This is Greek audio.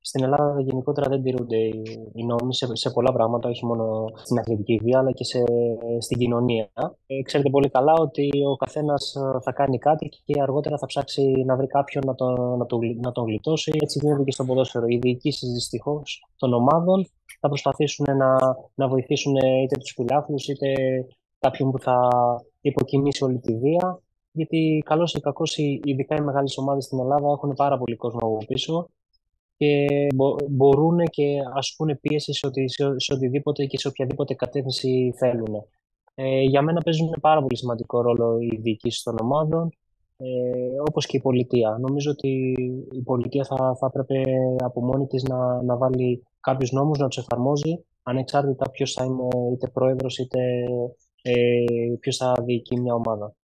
στην Ελλάδα γενικότερα δεν τηρούνται οι νόμοι σε πολλά πράγματα, όχι μόνο στην αθλητική βία, αλλά και στην κοινωνία. Ξέρετε πολύ καλά ότι ο καθένας θα κάνει κάτι και αργότερα θα ψάξει να βρει κάποιον να τον γλιτώσει. Έτσι γίνεται και στο ποδόσφαιρο. Οι διοικήσεις δυστυχώς των ομάδων θα προσπαθήσουν να βοηθήσουν είτε τους φιλάθλους είτε κάποιον που θα υποκινήσει όλη τη βία. Γιατί καλώς ή κακώς, ειδικά οι μεγάλες ομάδες στην Ελλάδα έχουν πάρα πολύ κόσμο από πίσω και μπορούν και ασκούν πίεση σε οτιδήποτε και σε οποιαδήποτε κατεύθυνση θέλουν. Για μένα παίζουν πάρα πολύ σημαντικό ρόλο οι διοικήσεις των ομάδων, όπως και η πολιτεία. Νομίζω ότι η πολιτεία θα έπρεπε από μόνη της να βάλει κάποιους νόμους, να τους εφαρμόζει, ανεξάρτητα ποιος θα είναι είτε πρόεδρος είτε ποιος θα διοικεί μια ομάδα.